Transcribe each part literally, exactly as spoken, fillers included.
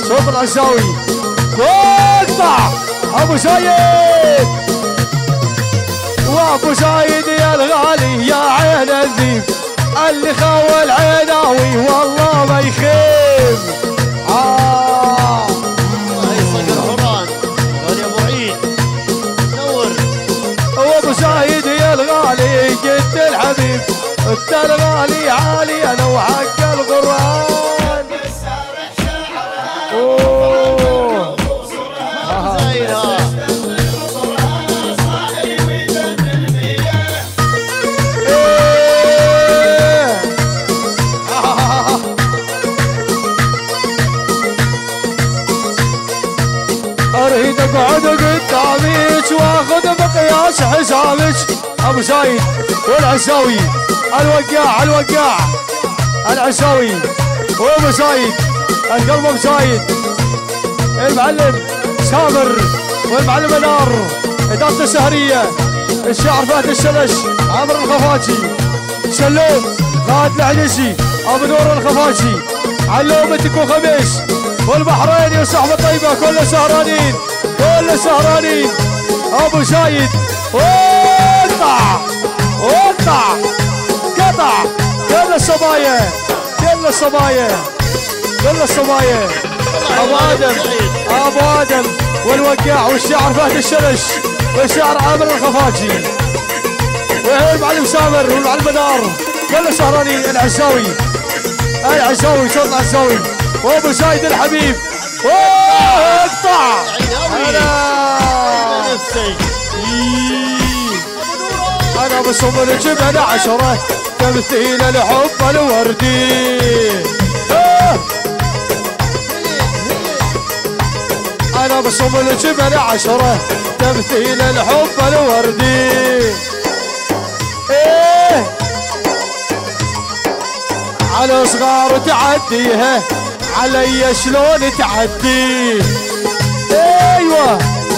صوت العزاوي واقطع ابو زايد وابو زايد يا الغالي يا عين الذيب اللي خاوى العيناوي والله ما يخيب. آه هاي صقر حران غالي ابو عيد نور وابو زايد يا الغالي جد الحبيب انت الغالي عالي انا وحق القران. اوه زايدها اريد اقعد قدامك واخذ مقياس حسابك. ابو زايد والعزاوي الوقاع الوقاع العزاوي وابو زايد القلب ابو زايد المعلم سامر والمعلم منار اداره السهريه الشاعر فهد الشلش عمرو الخفاجي سلوم خالد العنيسي ابو نور الخفاجي علومتك وخميس والبحرين يا صحبه طيبه كل سهرانين كل سهرانين. ابو زايد وقطع وقطع قطع كل الصبايا كل الصبايا كل الصبايا ابو ادم ابو ادم والوقاع والشاعر فهد الشلش والشاعر عامر الخفاجي والمعلم سامر والمعلم منار كل سهرانين. العزاوي العزاوي صوت العزاوي وابو زايد الحبيب واقطع انا نفسي انا بصم الجبل عشرة تمثيل الحب الوردي. انا بصم الجبل عشرة تمثيل الحب الوردي. ايه على صغار تعديها علي شلون تعدي. ايوه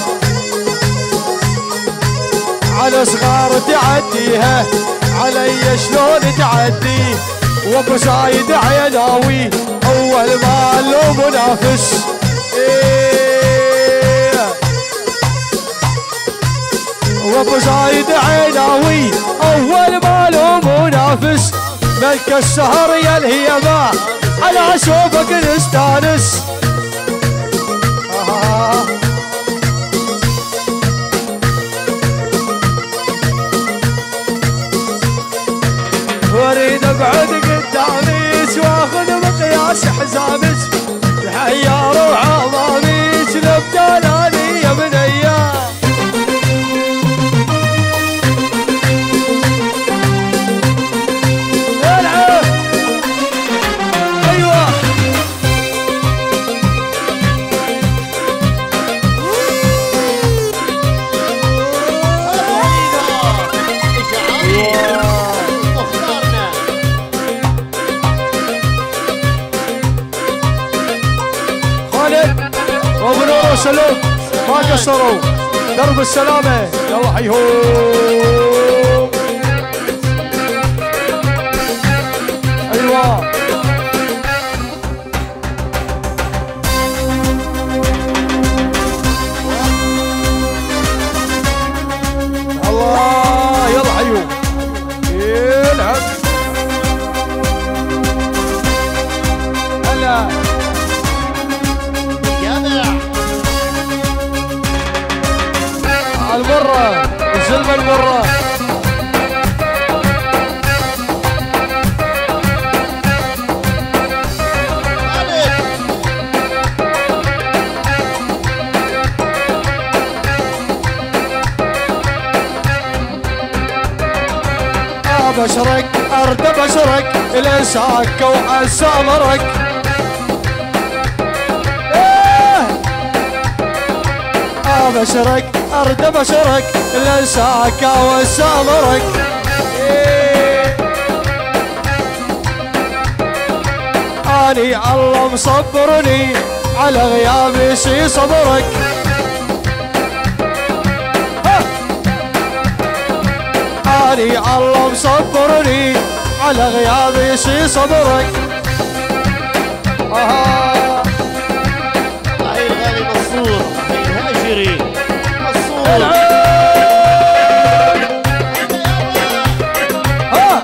على صغار تعديها علي شلون تعدي. وابو زايد عيناوي اول ما له منافس. إيه وابو زايد عيناوي اول ما له منافس. ملك السهر يا الهيبه على اشوفك نستانس. آه. واريد اقعد قدامك واخذ مقياس حزامك تحير وعظامك لبدلاني يا بنيه. سلوم ما قصروا درب السلامة يلا حيهم. ايوه الله يلا حيهم يلعب هلا المرة الزلمة المرة بشرك ارد بشرك الانساك وعسامرك. ايه بشرك ارد بشرك الانساك وعسامرك. إيه اني الله مصبرني على غيابي شي صبرك. اني الله مصبرني على غيابي شي صبرك. آه ها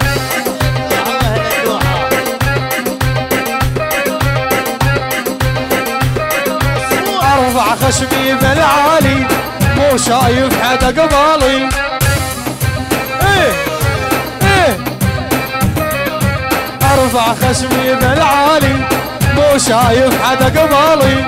ارفع خشمي بالعالي مو شايف حدا قبالي. ايه ايه ارفع خشمي بالعالي مو شايف حدا قبالي.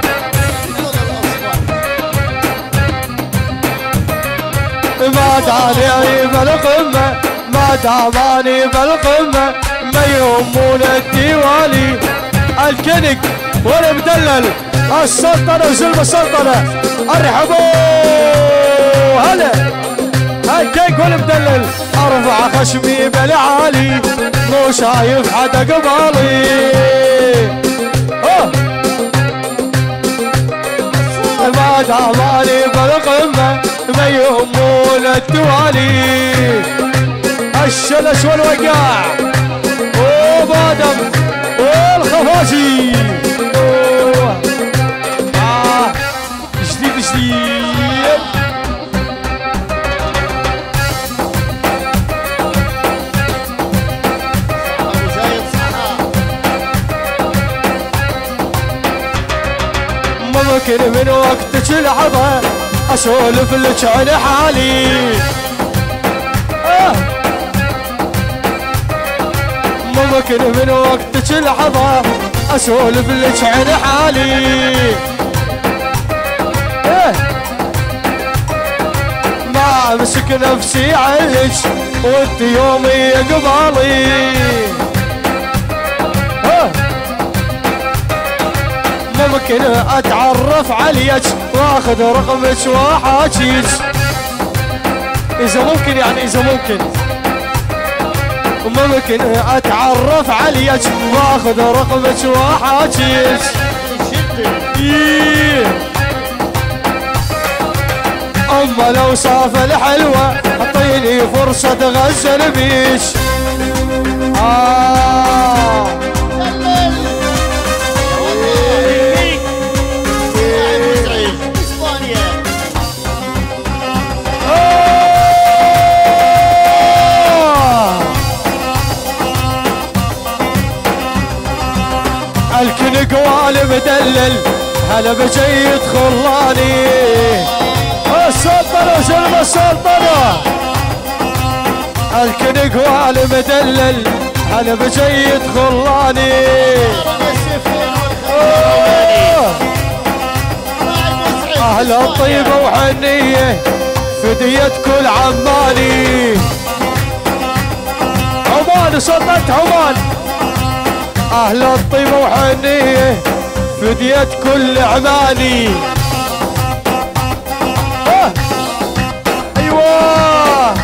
ما داني بالقمة ما داماني بالقمة ما يهمون الديوالي. الكنك والمدلل السلطنة وزلم السلطنة ارحبوا هلا الكنك والمدلل. ارفع خشمي بالعالي مو شايف حدا قبالي. ما داماني بالقمة ما يهمون التوالي. الشلش والوقاع وبادم والخفاشي آه جديد جديد. ممكن من وقتك لحظة اسولف لك عن حالي. آه. ممكن من وقتك لحظة اسولف لك عن حالي. آه. ما امسك نفسي عنك وانت يومي قبالي. آه. ممكن اتعرف عليك واخذ رقمك واحاكيك اذا ممكن، يعني اذا ممكن. ممكن اتعرف عليك واخذ رقمك واحاكيك. اما لو صاف الحلوة اعطيني فرصة غزل بيك. آه الكنك والمدلل هلا بجيد خلاني. السلطنة وسلم السلطنة الكنك والمدلل هلا بجيد خلاني. اهل الطيبة وحنية فدية كل عماني. عمان سلطنة عمان اهل الطيبة وحنية فدية كل عماني. آه. ايوه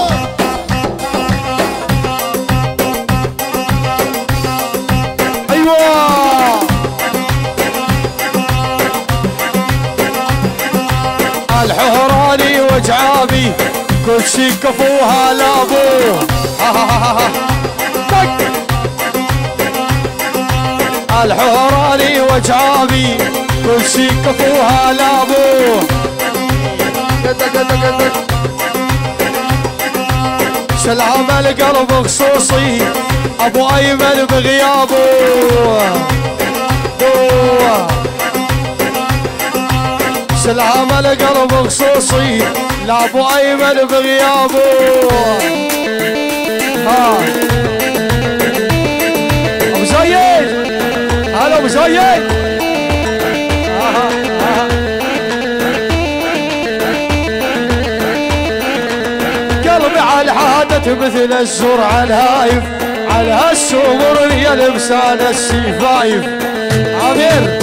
ايوه الحهراني وجعابي كل شي كفوها لابوه. الحهراني وجعابي كل شي كفوها لابوه. سلام القلب خصوصي ابو ايمن بغيابه. سلام القلب خصوصي لابو ايمن بغيابه. ها ابو زايد هلا ابو زايد. قلبي على العادة مثل الزور على الهايف على هالسمر يا لبسان السيفايف. عمير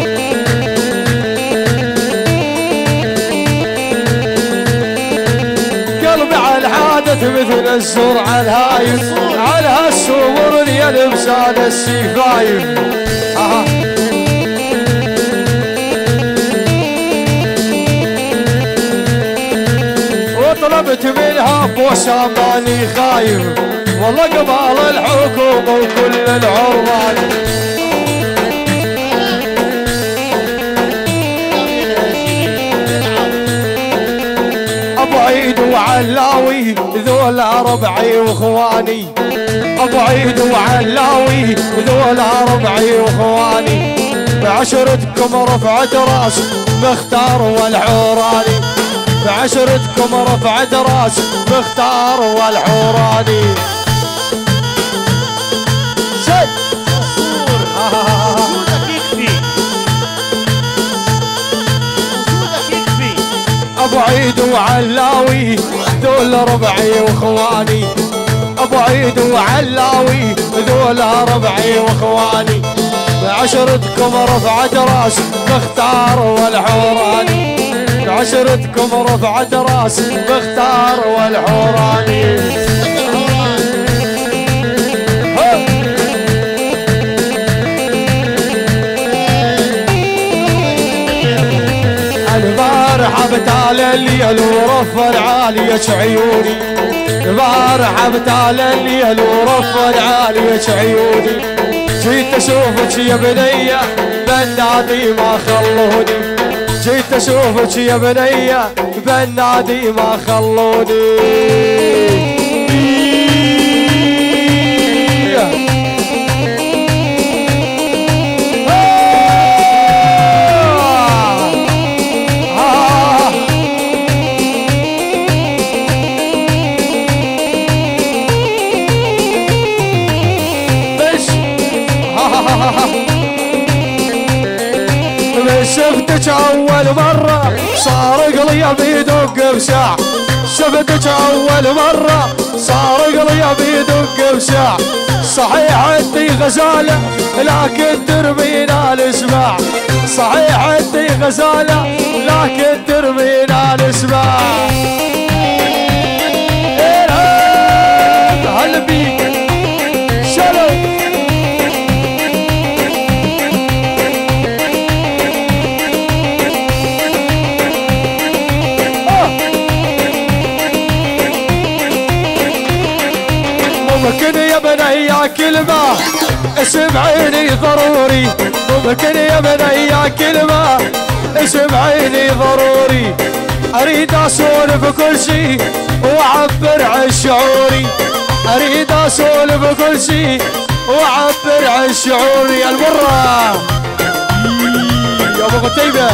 قلبي على العادة مثل الزور على الهايف على هالسمر يا لبسان السيفايف. آه. وطلبت منها بوسة ماني خايف والله قبال الحكومة وكل العربان. علاوي ذولا ربعي واخواني، ابو عيد وعلاوي ذولا ربعي واخواني، بعشرتكم رفعت راس مختار والحوراني، بعشرتكم رفعت راس مختار والحوراني. سد وجودك يكفي، وجودك يكفي. ابو عيد وعلاوي ذول ربعي واخواني، ابو عيد وعلاوي ذول ربعي واخواني، بعشرتكم رفعت راس مختار والحوراني، بعشرتكم رفعت راس مختار والحوراني. البارحة بتال الليل ورفر عالية عيوني، البارحة بتال الليل ورفر عالية عيوني، جيت اشوفك يا بنية بنادي ما خلوني، جيت اشوفك يا بنية بنادي ما خلوني. شفتك اول مرة صار قلبي بيدق بساع، شفتك اول مرة صار قلبي بيدق بساع، صحيح انتي غزالة لكن ترمينا الاسماع، صحيح انتي غزالة لكن ترمينا الاسماع. هل بيك شلون ممكن يا بني كلمة اسمعيني ضروري، ممكن يا بني كلمة اسمعيني ضروري، اريد اسولف كل شي واعبر عن شعوري، اريد اسولف كل شي واعبر عن شعوري. المرة يا ابو قتيبة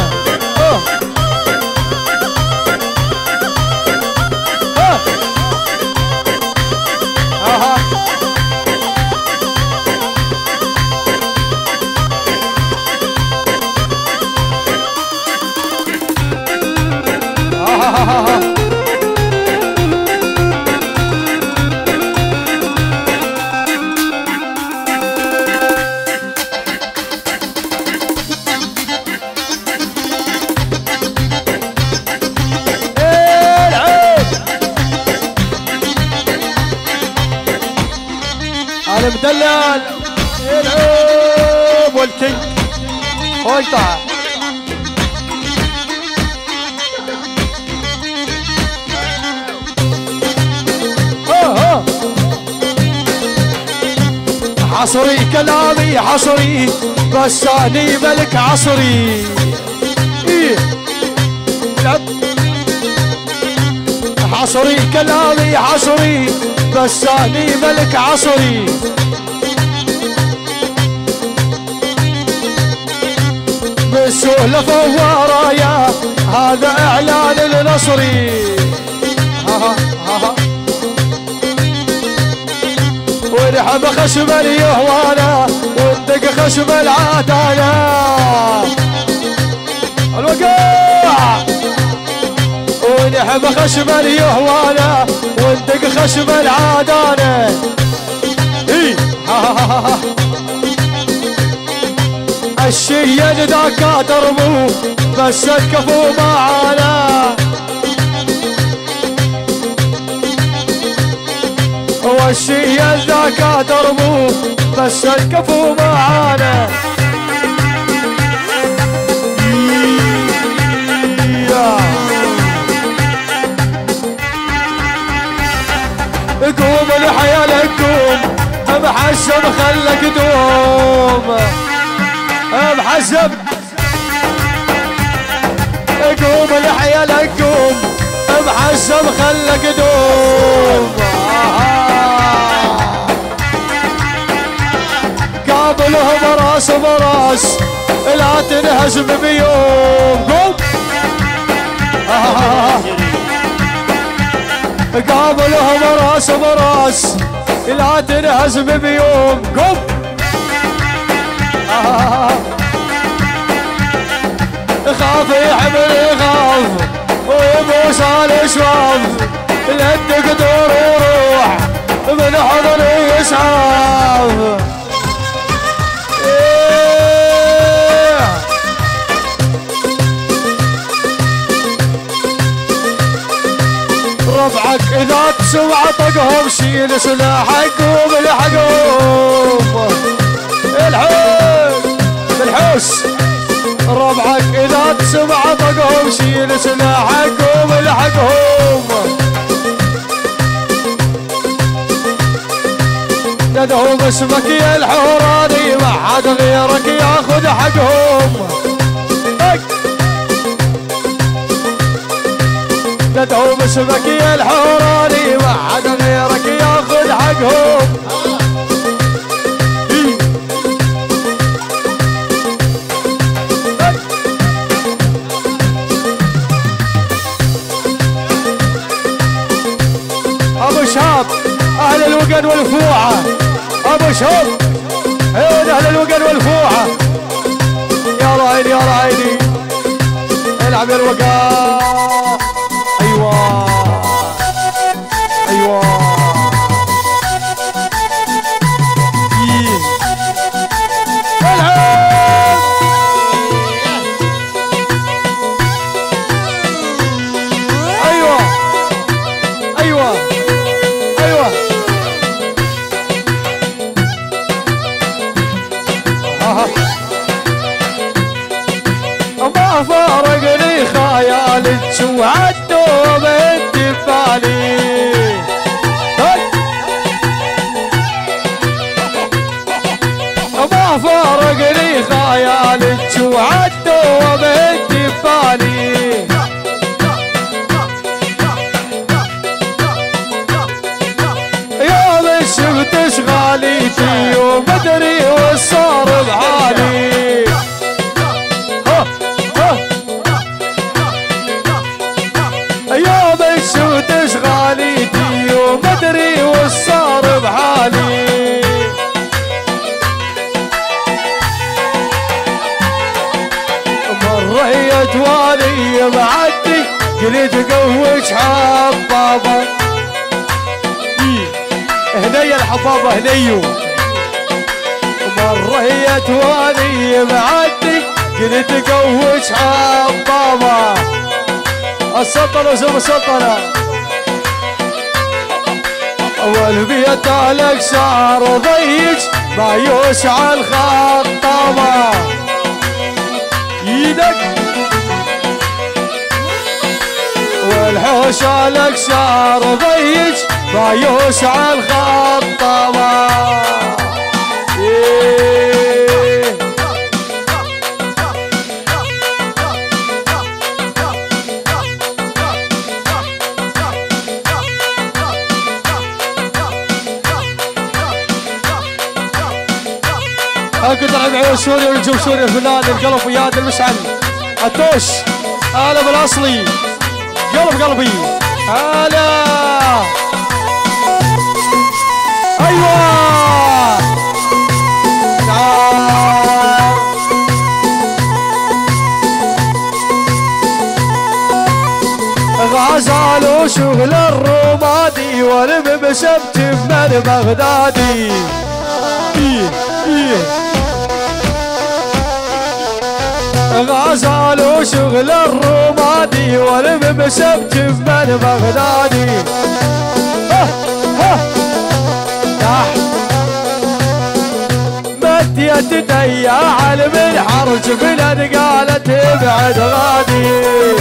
المدلل العيب والكيك ويطع حصري كلامي حصري بس اني ملك عصري. إيه. حصري كلامي حصري بس اني ملك عصري. بالسهلة ورايا هذا اعلان النصري. ها ها ها ونحب خشم اليهوانا وندق خشم العدانا. الوقاع ونحب خشم اليهوانا وندق خشم العدانا. اي ها ها ها الشيء ذاك دربو بس الكفو معانا. والشيء ذاك دربو بس الكفو معانا. قوم لحيالك قوم بحسب خلك دوم بحسب. قوم لحيالك قوم محسب خلك دوم قابلهم راس براس لا تنهزم بيوم قوم قابلهم راس براس لا تنهزم بيوم قوم خاف يحمل يخاف ويبوس على الشواف لا تقدر وروح من حضن يسعاف ربعك اذا تسمع طقهم شيل سلاحك وبالحقهم الحوس بالحوس ربعك اذا تسمع طقهم شيل سلاحك وبالحقهم ندعو باسمك يا الحوراني ما حد غيرك ياخذ حقهم ندعو باسمك يا الحوراني ما حد غيرك ياخذ حقهم ابو شهاب اهل الوقن والفوعه ابو شهاب عيون اهل الوقن والفوعه يا راعيني يا راعيني العب يا الوقان ايوه ايوه ايوه ايوه ايوه ما فارقني خيالك وعالدوم انت ببالي ما فارقني خيالك وعالدوم انت ببالي يوم شفت اشغاليتي ومدري وصار بحالي يوم شفت اشغاليتي ومدري وصار بحالي مرة هي توالي معدي قلت قوش حبابة هنيا الحبابة هنيو مرة هي توالي معدي قلت قوش حبابة السلطنة وزم السلطنة أول بيت لك شعر ضيج ما يوسع الخطابة يدك والحوش لك شعر ضيج ما يوسع الخطابة اقدر ابيع سوريا ونجوم سوريا فنان القلب وياد المشعل التوش هلا بالاصلي قلب قلبي هلا ايوه تعال غزال وشغل الرمادي والمبسمت من بغدادي إيه إيه غزال وشغل الرمادي والمبسمت من بغدادي ها ها تحت مد يدي يا علم الحرج بلاد قالت ابعد غادي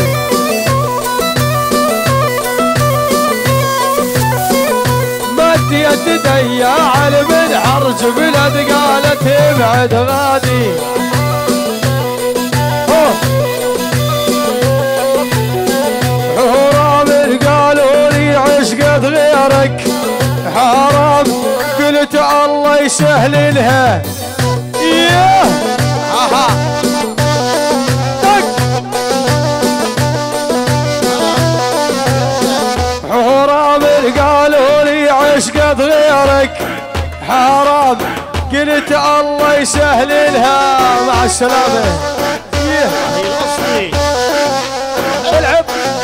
مد يدي يا علم الحرج بلاد قالت ابعد غادي حرام يسهل لها. ايه اها حرام قالوا لي عشقت غيرك حرام، قلت الله يسهل لها. مع السلامة. الاصلي العب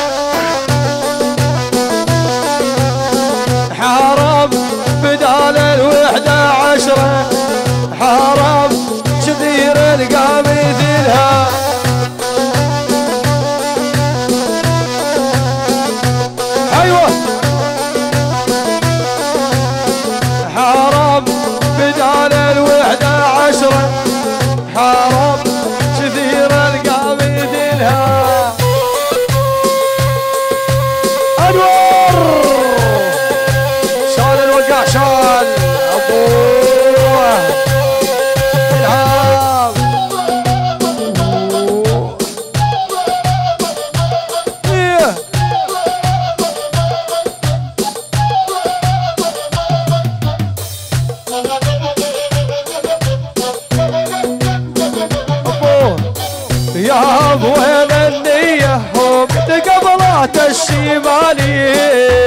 حرام بدال الوحدة عشرة، حرام كثير القى مثلها. ايوه حرام بدال الوحدة عشرة، حرام كثير القى مثلها. انور شال الوقع شال ابوه العاب. ايه ابوه يا ابو وين النية هم قبلات الشمالي.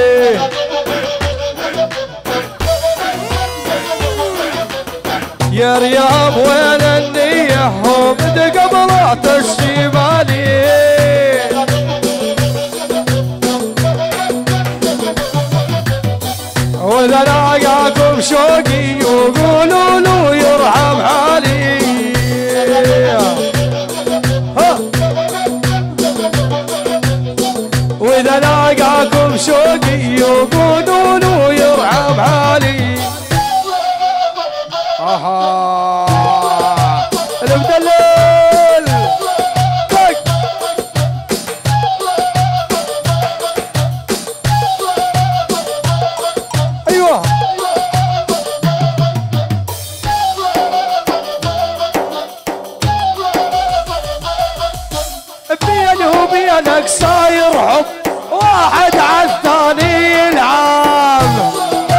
يا رياض وين النية هم قبلات الشمالي. واذا لاقاكم شوقي وقولوا له يرحم حالي. ها واذا لاقاكم شوقي وقولوا له يرحم حالي. اها المدلل طق. ايوه بيني وبينك صاير حب واحد عالثاني يلعب.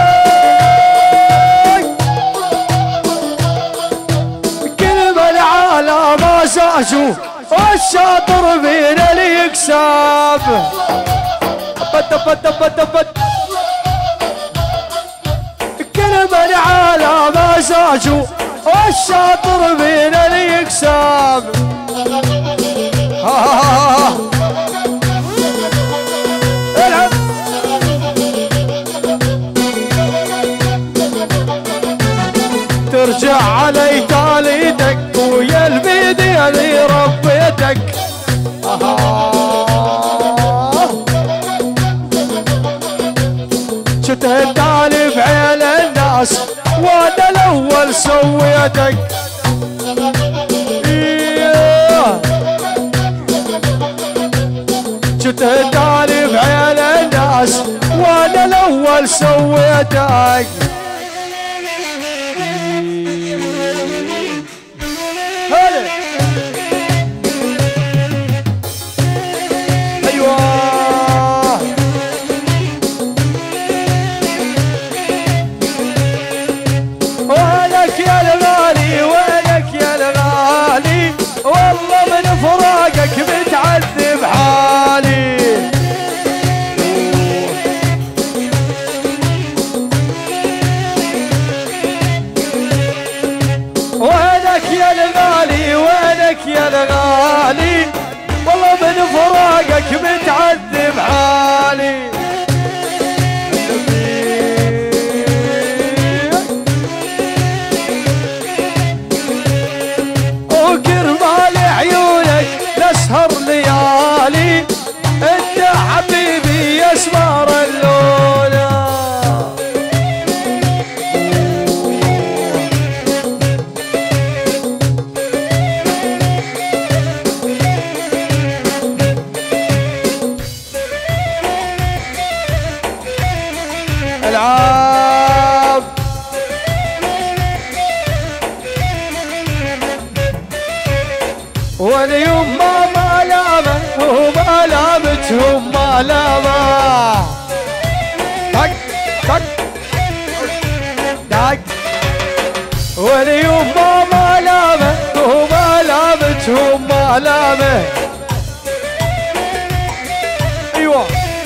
شو والشاطر فينا اللي يكسب. بد بد بد بد كل من على ما شاشوا والشاطر فينا اللي يكسب. العب ترجع علي تاليتك ويا البيدي اللي ربيتك. شفت التالي بعين الناس وانا الاول سويتك. شفت التالي بعين الناس وانا الاول سويتك. فراقك بتعذب حالي. علامه. ايوه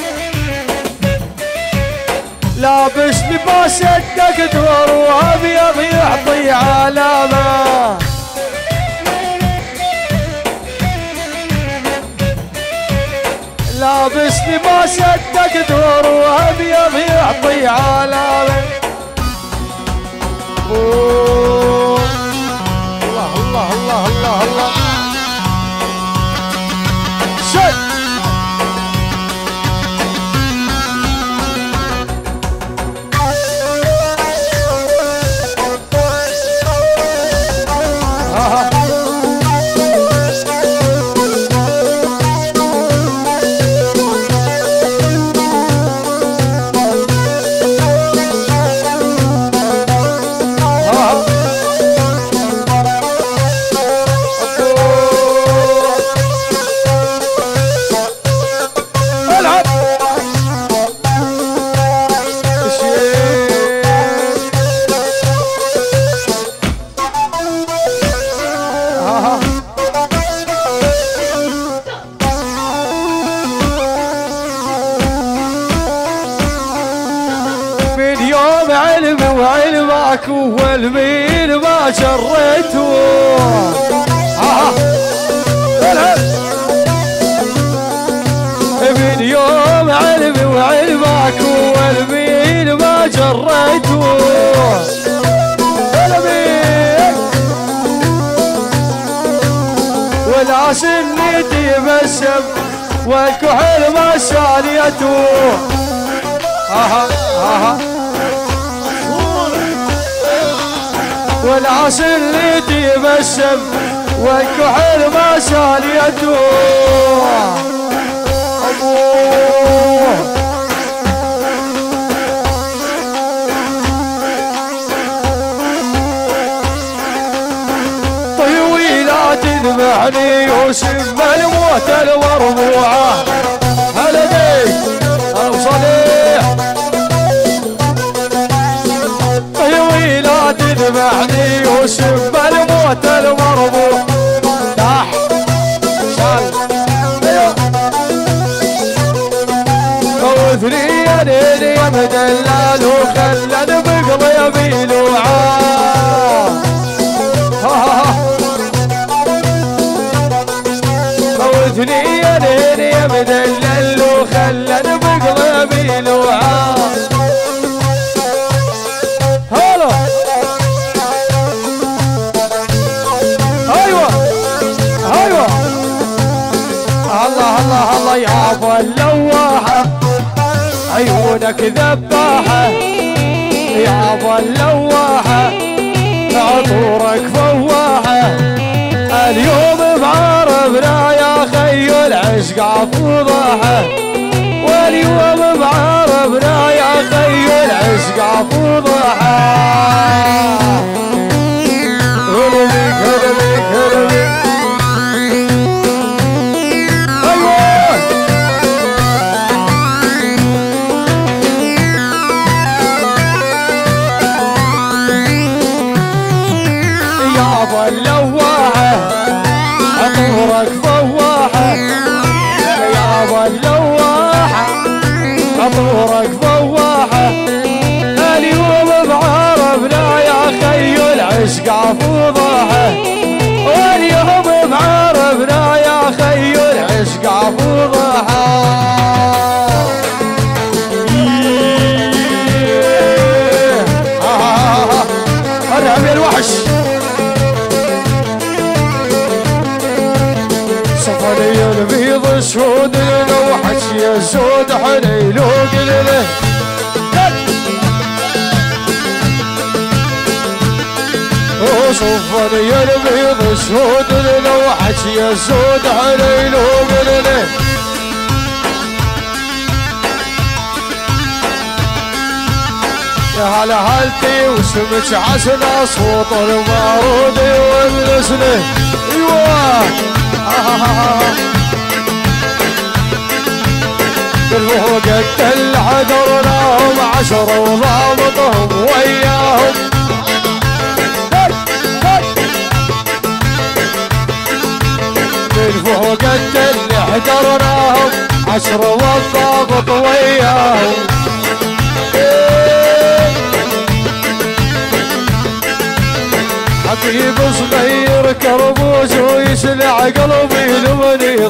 لابس لباس الدكتور وابيض يعطي علامه. لابس لباس الدكتور وابيض يعطي علامه. الله الله الله الله الله شد وعلمك والمين ما جريته. آه. من يوم علمي وعلمك والمين ما جريته. ولا سنتي بسم والكحل ما شاليته. آه. آه. والعسل اللي تبسم والكحل ما شاليته. أبوه طويلة تذبحني يوسف بالموت المربوعة. هلا بيك أبو صالح طويلة تذبحني يوسف بالموت المربوع. داح شال خوثني يا ليلي يا مدلال وخلني بقلبي لوعاه. خوثني يا ليلي يا مدلال وخلني بقلبي لوعاه. الله الله يا ابو اللواحه عيونك ذباحه. يا ابو اللواحه عطورك فواحه. اليوم بعرفنا يا خي العشق فضاحه. واليوم بعرفنا يا خي العشق فضاحه. هلا بيك هلا بيك هلا بيك. اللواحة عطورك فواحة. يا ابو اللواحة عطورك فواحة. اليوم بعرفنا يا خي العشق فضاحة. واليوم بعرفنا يا خي العشق فضاحة. ارحب يا الوحش. صفري البيض سود الوحش يا سود حنين وقلله. صفري البيض سود الوحش يا سود حنين وقلله. يا هلا هالتي وسمك عسنا صوت المعروض والنسله. ايوه بالروح قد العذرناهم عشرة وضابطهم وياهم. وقد اللي حضرناهم عشر والضابط وياهم. حبيب صغير كربوس ويسلع قلبي لمني